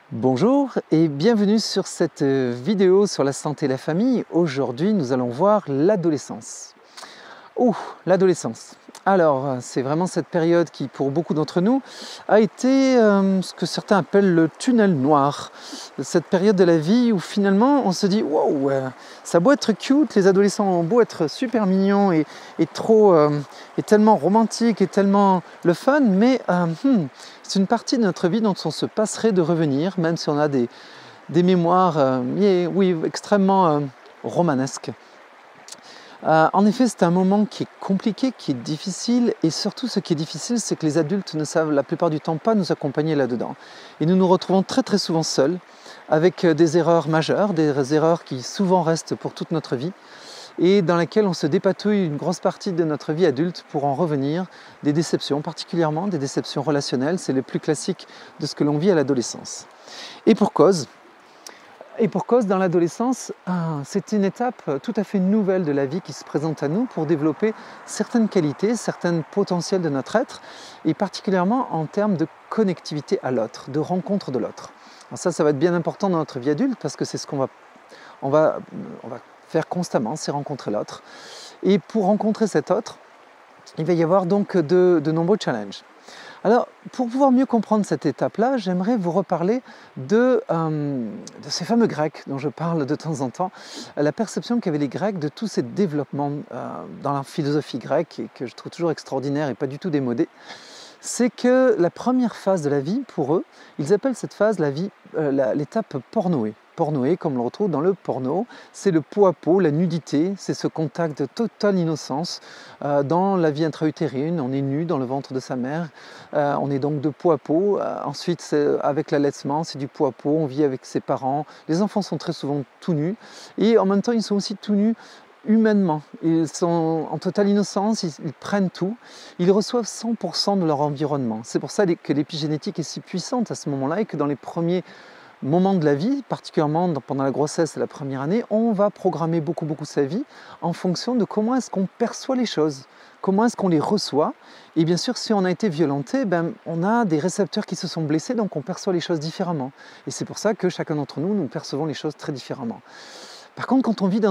Bonjour et bienvenue sur cette vidéo sur la santé et la famille. Aujourd'hui, nous allons voir l'adolescence. L'adolescence. Alors, c'est vraiment cette période qui, pour beaucoup d'entre nous, a été ce que certains appellent le tunnel noir. Cette période de la vie où finalement on se dit wow, ça a beau être cute, les adolescents ont beau être super mignons et tellement romantiques et tellement le fun, mais c'est une partie de notre vie dont on se passerait de revenir, même si on a des mémoires extrêmement romanesques. En effet, c'est un moment qui est compliqué, qui est difficile, et surtout ce qui est difficile, c'est que les adultes ne savent la plupart du temps pas nous accompagner là-dedans. Et nous nous retrouvons très souvent seuls, avec des erreurs majeures, des erreurs qui souvent restent pour toute notre vie, et dans lesquelles on se dépatouille une grosse partie de notre vie adulte pour en revenir, des déceptions, particulièrement des déceptions relationnelles, c'est le plus classique de ce que l'on vit à l'adolescence. Et pour cause, dans l'adolescence, c'est une étape tout à fait nouvelle de la vie qui se présente à nous pour développer certaines qualités, certains potentiels de notre être, et particulièrement en termes de connectivité à l'autre, de rencontre de l'autre. Ça va être bien important dans notre vie adulte parce que c'est ce qu'on va faire constamment, c'est rencontrer l'autre. Et pour rencontrer cet autre, il va y avoir donc de nombreux challenges. Alors, pour pouvoir mieux comprendre cette étape-là, j'aimerais vous reparler de ces fameux Grecs dont je parle de temps en temps, la perception qu'avaient les Grecs de tous ces développements dans la philosophie grecque, et que je trouve toujours extraordinaire et pas du tout démodé. C'est que la première phase de la vie, pour eux, ils appellent cette phase l'étape pornoé. Pornoé, comme on le retrouve dans le porno, c'est le peau à peau, la nudité, c'est ce contact de totale innocence. Dans la vie intra-utérine, on est nu dans le ventre de sa mère, on est donc de peau à peau. Ensuite, avec l'allaitement, c'est du peau à peau, on vit avec ses parents. Les enfants sont très souvent tout nus, et en même temps, ils sont aussi tout nus humainement. Ils sont en totale innocence, ils prennent tout, ils reçoivent 100% de leur environnement. C'est pour ça que l'épigénétique est si puissante à ce moment-là, et que dans les premiers moments de la vie, particulièrement pendant la grossesse et la première année, on va programmer beaucoup sa vie en fonction de comment est-ce qu'on perçoit les choses, comment est-ce qu'on les reçoit. Et bien sûr, si on a été violenté, on a des récepteurs qui se sont blessés, donc on perçoit les choses différemment. Et c'est pour ça que chacun d'entre nous, nous percevons les choses très différemment. Par contre, quand on vit dans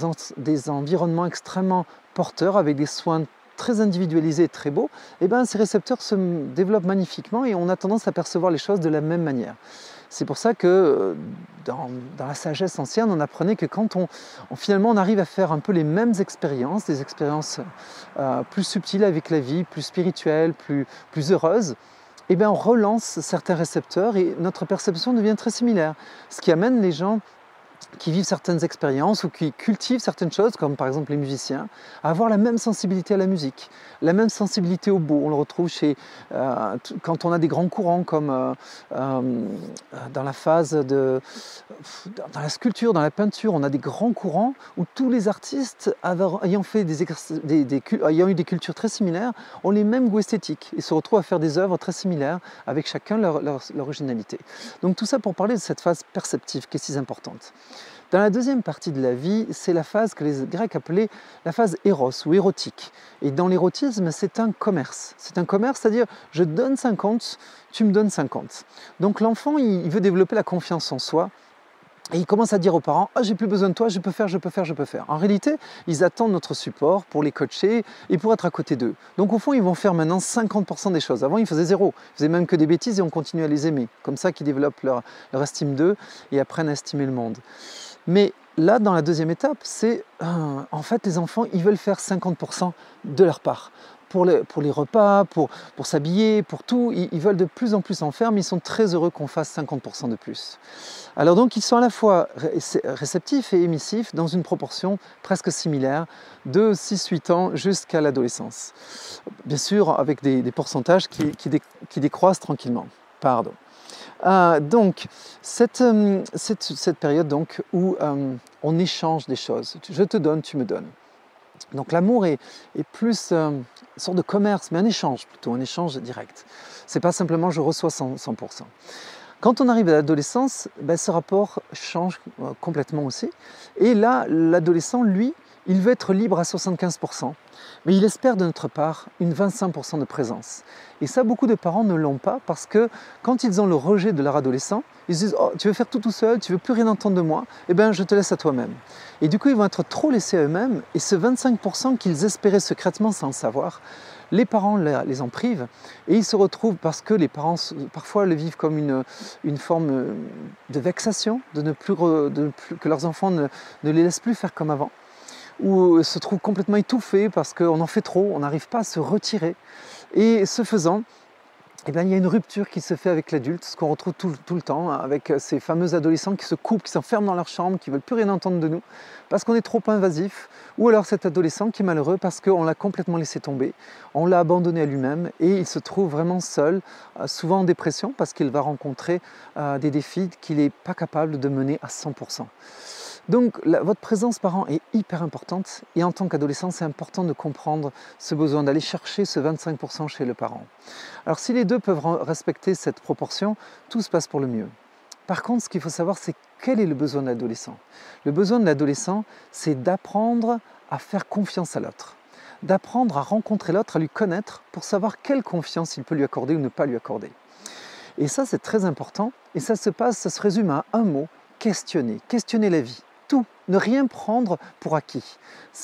des environnements extrêmement porteurs, avec des soins très individualisés et très beaux, ces récepteurs se développent magnifiquement et on a tendance à percevoir les choses de la même manière. C'est pour ça que dans la sagesse ancienne, on apprenait que quand finalement on arrive à faire un peu les mêmes expériences, des expériences plus subtiles avec la vie, plus spirituelles, plus heureuses, on relance certains récepteurs et notre perception devient très similaire. Ce qui amène les gens qui vivent certaines expériences ou qui cultivent certaines choses, comme par exemple les musiciens, à avoir la même sensibilité à la musique, la même sensibilité au beau. On le retrouve quand on a des grands courants, comme dans la phase dans la sculpture, dans la peinture, on a des grands courants où tous les artistes ayant eu des cultures très similaires ont les mêmes goûts esthétiques et se retrouvent à faire des œuvres très similaires avec chacun leur originalité. Donc tout ça pour parler de cette phase perceptive qui est si importante. Dans la deuxième partie de la vie, c'est la phase que les Grecs appelaient la phase éros ou érotique. Et dans l'érotisme, c'est un commerce. C'est un commerce, c'est-à-dire je donne 50, tu me donnes 50. Donc l'enfant, il veut développer la confiance en soi. Et il commence à dire aux parents « Ah, j'ai plus besoin de toi, je peux faire. » En réalité, ils attendent notre support pour les coacher et pour être à côté d'eux. Donc au fond, ils vont faire maintenant 50% des choses. Avant, ils faisaient zéro. Ils faisaient même que des bêtises et on continue à les aimer. Comme ça qu'ils développent leur estime d'eux et apprennent à estimer le monde. Mais là, dans la deuxième étape, c'est en fait les enfants, ils veulent faire 50% de leur part. Pour les repas, pour s'habiller, pour tout, ils veulent de plus en plus en faire, mais ils sont très heureux qu'on fasse 50% de plus. Alors donc, ils sont à la fois réceptifs et émissifs dans une proportion presque similaire de 6-8 ans jusqu'à l'adolescence. Bien sûr, avec des pourcentages qui décroissent tranquillement. Pardon. Donc, cette période donc, où on échange des choses. Je te donne, tu me donnes. Donc l'amour est plus une sorte de commerce, mais un échange plutôt, un échange direct. C'est pas simplement je reçois 100%. Quand on arrive à l'adolescence, ce rapport change complètement aussi. Et là, l'adolescent, lui, Il veut être libre à 75%, mais il espère de notre part une 25% de présence. Et ça, beaucoup de parents ne l'ont pas parce que quand ils ont le rejet de leur adolescent, ils se disent « Oh, tu veux faire tout seul, tu veux plus rien entendre de moi, eh bien je te laisse à toi-même ». Et du coup, ils vont être trop laissés à eux-mêmes et ce 25% qu'ils espéraient secrètement sans le savoir, les parents les en privent et ils se retrouvent, parce que les parents parfois le vivent comme une forme de vexation, que leurs enfants ne les laissent plus faire comme avant, ou se trouvent complètement étouffés parce qu'on en fait trop, on n'arrive pas à se retirer. Et ce faisant, eh bien, il y a une rupture qui se fait avec l'adulte, ce qu'on retrouve tout le temps, avec ces fameux adolescents qui se coupent, qui s'enferment dans leur chambre, qui ne veulent plus rien entendre de nous, parce qu'on est trop invasif, ou alors cet adolescent qui est malheureux parce qu'on l'a complètement laissé tomber, on l'a abandonné à lui-même, et il se trouve vraiment seul, souvent en dépression, parce qu'il va rencontrer des défis qu'il n'est pas capable de mener à 100%. Donc votre présence parent est hyper importante et en tant qu'adolescent, c'est important de comprendre ce besoin d'aller chercher ce 25% chez le parent. Alors si les deux peuvent respecter cette proportion, tout se passe pour le mieux. Par contre, ce qu'il faut savoir, c'est quel est le besoin de l'adolescent. Le besoin de l'adolescent, c'est d'apprendre à faire confiance à l'autre, d'apprendre à rencontrer l'autre, à lui connaître pour savoir quelle confiance il peut lui accorder ou ne pas lui accorder. Et ça, c'est très important et ça se résume à un mot: questionner, questionner la vie. Tout, ne rien prendre pour acquis.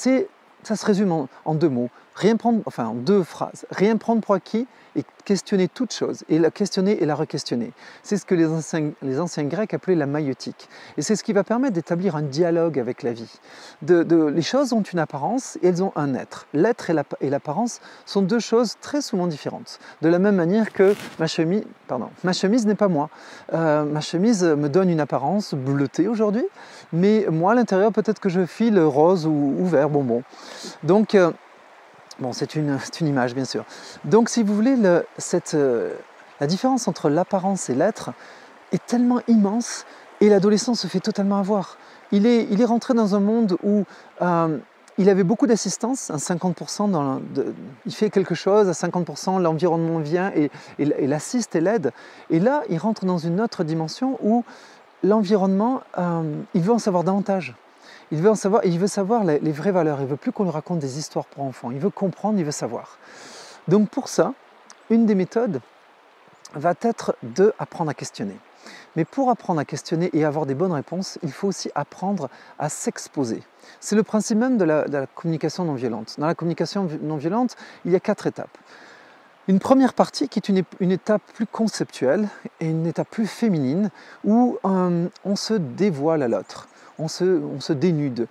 Ça se résume en deux mots, en deux phrases. Rien prendre pour acquis et questionner toute chose, et la questionner et la re-questionner. C'est ce que les anciens Grecs appelaient la maïeutique. Et c'est ce qui va permettre d'établir un dialogue avec la vie. Les choses ont une apparence et elles ont un être. L'être et l'apparence sont deux choses très souvent différentes. De la même manière que ma chemise n'est pas moi. Ma chemise me donne une apparence bleutée aujourd'hui, mais moi à l'intérieur peut-être que je file rose ou vert bonbon. Donc, bon, c'est une image bien sûr. Donc si vous voulez, la différence entre l'apparence et l'être est tellement immense et l'adolescent se fait totalement avoir. Il est rentré dans un monde où il avait beaucoup d'assistance, un 50%, il fait quelque chose, à 50% l'environnement vient et l'assiste et l'aide. Et là, il rentre dans une autre dimension où l'environnement, il veut en savoir davantage. Il veut savoir les vraies valeurs. Il ne veut plus qu'on lui raconte des histoires pour enfants. Il veut comprendre, il veut savoir. Donc pour ça, une des méthodes va être d'apprendre à questionner. Mais pour apprendre à questionner et avoir des bonnes réponses, il faut aussi apprendre à s'exposer. C'est le principe même de la communication non violente. Dans la communication non violente, il y a 4 étapes. Une première partie qui est une étape plus conceptuelle et une étape plus féminine où on se dévoile à l'autre. On se dénude,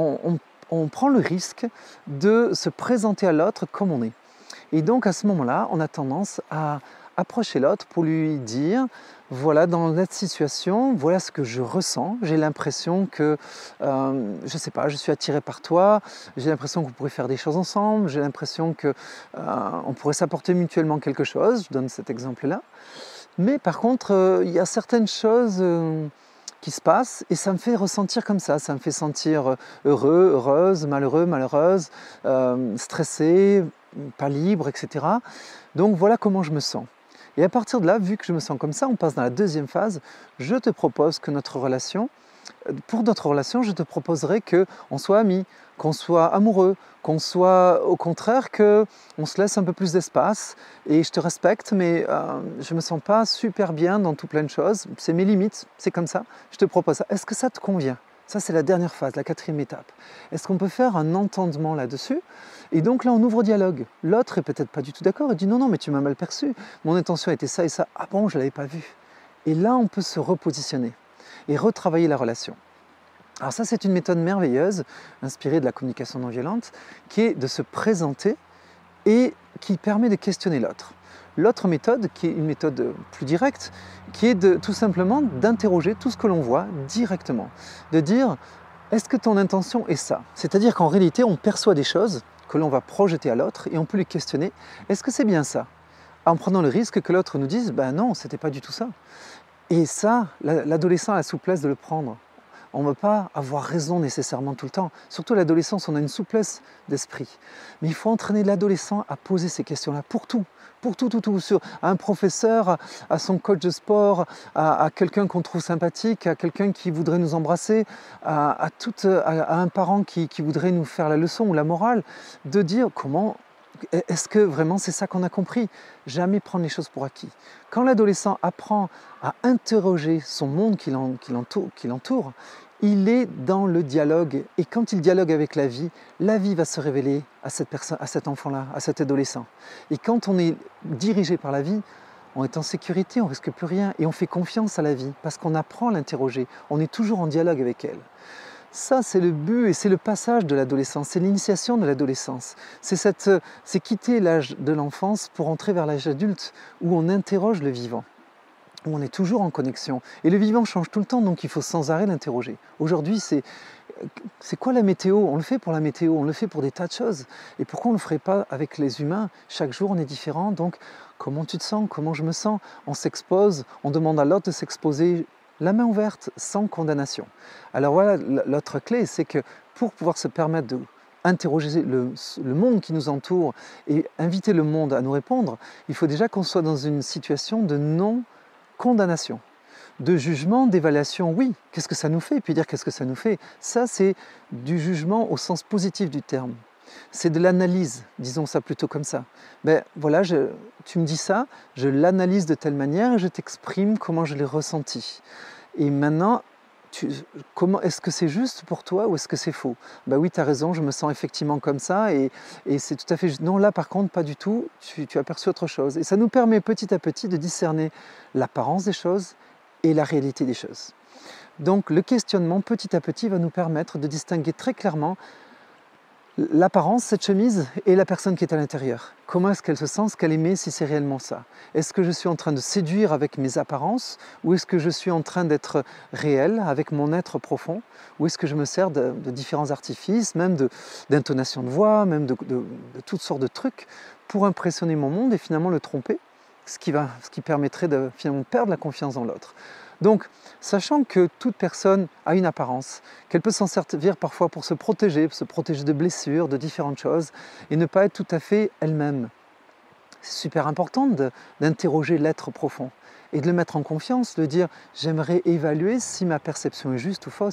on prend le risque de se présenter à l'autre comme on est. Et donc à ce moment-là, on a tendance à approcher l'autre pour lui dire « voilà, dans cette situation, voilà ce que je ressens, j'ai l'impression que, je ne sais pas, je suis attiré par toi, j'ai l'impression que vous pourrez faire des choses ensemble, j'ai l'impression qu'on pourrait s'apporter mutuellement quelque chose », je donne cet exemple-là. Mais par contre, il y a certaines choses qui se passe et ça me fait ressentir comme ça me fait sentir heureux, heureuse, malheureux, malheureuse, stressé, pas libre, etc. Donc voilà comment je me sens. Et à partir de là, vu que je me sens comme ça, on passe dans la deuxième phase. Je te propose que pour notre relation, je te proposerai qu'on soit amis, qu'on soit amoureux, qu'on soit au contraire qu'on se laisse un peu plus d'espace et je te respecte, mais je ne me sens pas super bien dans tout plein de choses, c'est mes limites, c'est comme ça, je te propose ça. Est-ce que ça te convient ? Ça, c'est la dernière phase, la 4e étape. Est-ce qu'on peut faire un entendement là-dessus ? Et donc là, on ouvre au dialogue. L'autre est peut-être pas du tout d'accord, il dit non, mais tu m'as mal perçu, mon intention était ça et ça, ah bon, je ne l'avais pas vu. Et là, on peut se repositionner et retravailler la relation. Alors ça, c'est une méthode merveilleuse, inspirée de la communication non violente, qui est de se présenter et qui permet de questionner l'autre. L'autre méthode, qui est une méthode plus directe, qui est tout simplement d'interroger tout ce que l'on voit directement. De dire, est-ce que ton intention est ça ? C'est-à-dire qu'en réalité, on perçoit des choses que l'on va projeter à l'autre et on peut les questionner. Est-ce que c'est bien ça ? En prenant le risque que l'autre nous dise, ben non, c'était pas du tout ça. Et ça, l'adolescent a la souplesse de le prendre. On ne va pas avoir raison nécessairement tout le temps. Surtout à l'adolescence, on a une souplesse d'esprit. Mais il faut entraîner l'adolescent à poser ces questions-là pour tout. Pour tout, à un professeur, à son coach de sport, à quelqu'un qu'on trouve sympathique, à quelqu'un qui voudrait nous embrasser, à un parent qui voudrait nous faire la leçon ou la morale, de dire comment, est-ce que vraiment c'est ça qu'on a compris? Jamais prendre les choses pour acquis. Quand l'adolescent apprend à interroger son monde qui l'entoure, il est dans le dialogue, et quand il dialogue avec la vie va se révéler à cette personne, à cet enfant-là, à cet adolescent. Et quand on est dirigé par la vie, on est en sécurité, on ne risque plus rien, et on fait confiance à la vie, parce qu'on apprend à l'interroger, on est toujours en dialogue avec elle. Ça, c'est le but et c'est le passage de l'adolescence, c'est l'initiation de l'adolescence. C'est quitter l'âge de l'enfance pour entrer vers l'âge adulte, où on interroge le vivant, où on est toujours en connexion. Et le vivant change tout le temps, donc il faut sans arrêt l'interroger. Aujourd'hui, c'est quoi la météo? On le fait pour la météo, on le fait pour des tas de choses. Et pourquoi on ne le ferait pas avec les humains? Chaque jour, on est différent, donc comment tu te sens? Comment je me sens? On s'expose, on demande à l'autre de s'exposer, la main ouverte, sans condamnation. Alors voilà, l'autre clé, c'est que pour pouvoir se permettre d'interroger le monde qui nous entoure et inviter le monde à nous répondre, il faut déjà qu'on soit dans une situation de non-condamnation, de jugement, d'évaluation. Oui, qu'est-ce que ça nous fait? Et puis dire qu'est-ce que ça nous fait? Ça, c'est du jugement au sens positif du terme. C'est de l'analyse, disons ça plutôt comme ça. Ben voilà, tu me dis ça, je l'analyse de telle manière et je t'exprime comment je l'ai ressenti. Et maintenant, est-ce que c'est juste pour toi ou est-ce que c'est faux? Ben oui, tu as raison, je me sens effectivement comme ça et c'est tout à fait juste. Non, là par contre, pas du tout, tu as perçu autre chose. Et ça nous permet petit à petit de discerner l'apparence des choses et la réalité des choses. Donc le questionnement, petit à petit, va nous permettre de distinguer très clairement l'apparence, cette chemise, et la personne qui est à l'intérieur. Comment est-ce qu'elle se sent, ce qu'elle aimait, si c'est réellement ça? Est-ce que je suis en train de séduire avec mes apparences, ou est-ce que je suis en train d'être réel avec mon être profond, ou est-ce que je me sers de différents artifices, même d'intonation de voix, même de toutes sortes de trucs, pour impressionner mon monde et finalement le tromper, ce qui permettrait de finalement perdre la confiance dans l'autre. Donc, sachant que toute personne a une apparence, qu'elle peut s'en servir parfois pour se protéger de blessures, de différentes choses, et ne pas être tout à fait elle-même. C'est super important d'interroger l'être profond et de le mettre en confiance, de dire « j'aimerais évaluer si ma perception est juste ou fausse ».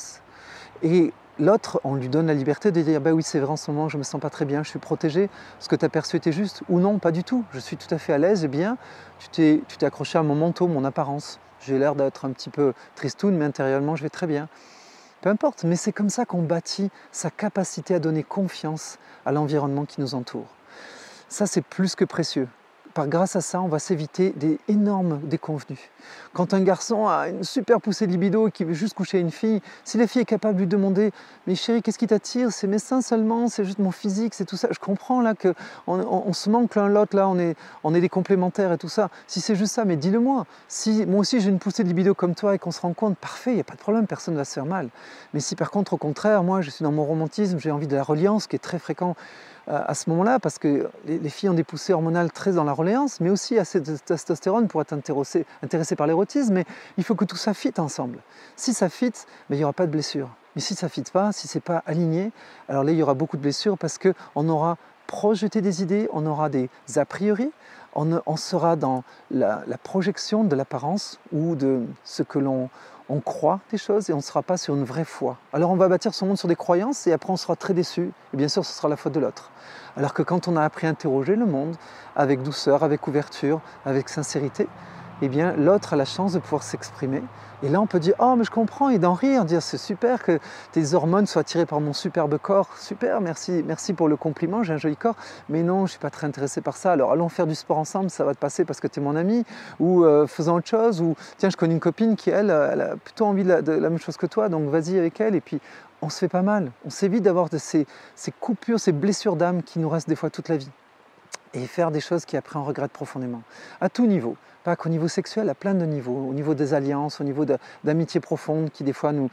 Et l'autre, on lui donne la liberté de dire « bah oui, c'est vrai, en ce moment, je ne me sens pas très bien, je suis protégé, ce que tu as perçu était juste » ou non, pas du tout, je suis tout à fait à l'aise et bien, tu t'es accroché à mon manteau, mon apparence. J'ai l'air d'être un petit peu tristoun, mais intérieurement, je vais très bien. Peu importe, mais c'est comme ça qu'on bâtit sa capacité à donner confiance à l'environnement qui nous entoure. Ça, c'est plus que précieux. Grâce à ça, on va s'éviter des énormes déconvenus. Quand un garçon a une super poussée de libido et qui veut juste coucher une fille, si la fille est capable de lui demander « mais chérie, qu'est-ce qui t'attire? C'est mes seins seulement, c'est juste mon physique, c'est tout ça. » Je comprends là qu'on se manque l'un l'autre, là on est des complémentaires et tout ça. Si c'est juste ça, mais dis-le-moi. Si moi aussi j'ai une poussée de libido comme toi et qu'on se rend compte, parfait, il n'y a pas de problème, personne ne va se faire mal. Mais si par contre, au contraire, moi je suis dans mon romantisme, j'ai envie de la reliance, qui est très fréquent à ce moment-là, parce que les filles ont des poussées hormonales très dans la relayance, mais aussi assez de testostérone pour être intéressées par l'érotisme, mais il faut que tout ça fit ensemble. Si ça fit, il n'y aura pas de blessure. Mais si ça ne fit pas, si ce n'est pas aligné, alors là il y aura beaucoup de blessures parce qu'on aura projeté des idées, on aura des a priori, on sera dans la projection de l'apparence ou de ce que l'on croit des choses et on ne sera pas sur une vraie foi. Alors on va bâtir son monde sur des croyances et après on sera très déçu. Et bien sûr, ce sera la faute de l'autre. Alors que quand on a appris à interroger le monde avec douceur, avec ouverture, avec sincérité, eh bien l'autre a la chance de pouvoir s'exprimer. Et là on peut dire « Oh mais je comprends » et d'en rire, dire « C'est super que tes hormones soient attirées par mon superbe corps, super, merci pour le compliment, j'ai un joli corps, mais non, je ne suis pas très intéressé par ça, alors allons faire du sport ensemble, ça va te passer parce que tu es mon ami, ou faisons autre chose, ou tiens je connais une copine qui elle a plutôt envie de la même chose que toi, donc vas-y avec elle » et puis on se fait pas mal, on s'évite d'avoir ces coupures, ces blessures d'âme qui nous restent des fois toute la vie. Et faire des choses qui après on regrette profondément, à tout niveau, pas qu'au niveau sexuel, à plein de niveaux, au niveau des alliances, au niveau d'amitiés profondes qui des fois nous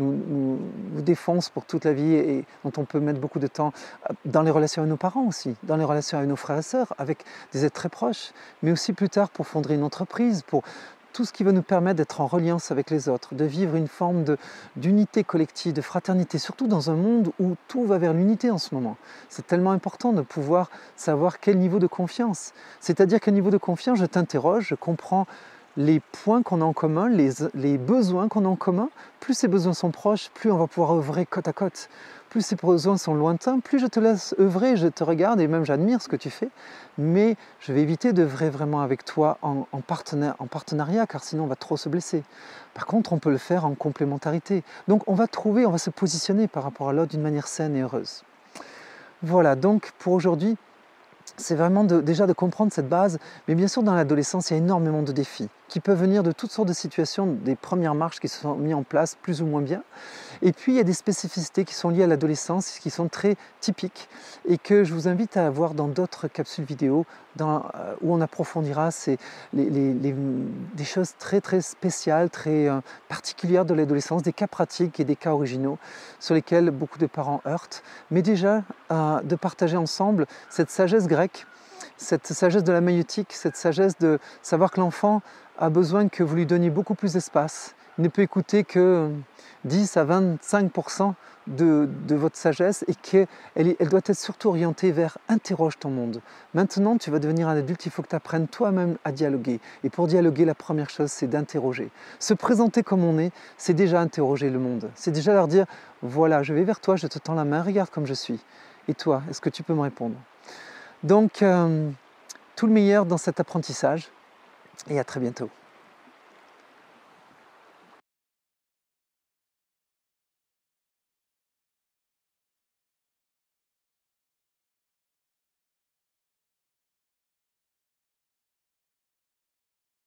défoncent pour toute la vie et dont on peut mettre beaucoup de temps dans les relations avec nos parents aussi, dans les relations avec nos frères et sœurs, avec des êtres très proches, mais aussi plus tard pour fonder une entreprise, pour tout ce qui va nous permettre d'être en reliance avec les autres, de vivre une forme d'unité collective, de fraternité, surtout dans un monde où tout va vers l'unité en ce moment. C'est tellement important de pouvoir savoir quel niveau de confiance. C'est-à-dire quel niveau de confiance, je t'interroge, je comprends les points qu'on a en commun, les besoins qu'on a en commun. Plus ces besoins sont proches, plus on va pouvoir œuvrer côte à côte. Plus ces besoins sont lointains, plus je te laisse œuvrer, je te regarde et même j'admire ce que tu fais, mais je vais éviter d'œuvrer vraiment avec toi en partenariat, car sinon on va trop se blesser. Par contre, on peut le faire en complémentarité. Donc on va se positionner par rapport à l'autre d'une manière saine et heureuse. Voilà, donc pour aujourd'hui, c'est vraiment déjà de comprendre cette base, mais bien sûr dans l'adolescence, il y a énormément de défis qui peuvent venir de toutes sortes de situations, des premières marches qui se sont mises en place plus ou moins bien. Et puis il y a des spécificités qui sont liées à l'adolescence, qui sont très typiques et que je vous invite à voir dans d'autres capsules vidéo où on approfondira des choses très très spéciales, très particulières de l'adolescence, des cas pratiques et des cas originaux sur lesquels beaucoup de parents heurtent. Mais déjà de partager ensemble cette sagesse grecque, cette sagesse de la maïeutique, cette sagesse de savoir que l'enfant a besoin que vous lui donniez beaucoup plus d'espace. Il ne peut écouter que 10 à 25% de votre sagesse et qu'elle doit être surtout orientée vers « interroge ton monde ». Maintenant, tu vas devenir un adulte, il faut que tu apprennes toi-même à dialoguer. Et pour dialoguer, la première chose, c'est d'interroger. Se présenter comme on est, c'est déjà interroger le monde. C'est déjà leur dire « voilà, je vais vers toi, je te tends la main, regarde comme je suis. Et toi, est-ce que tu peux me répondre ?» Donc, tout le meilleur dans cet apprentissage et à très bientôt.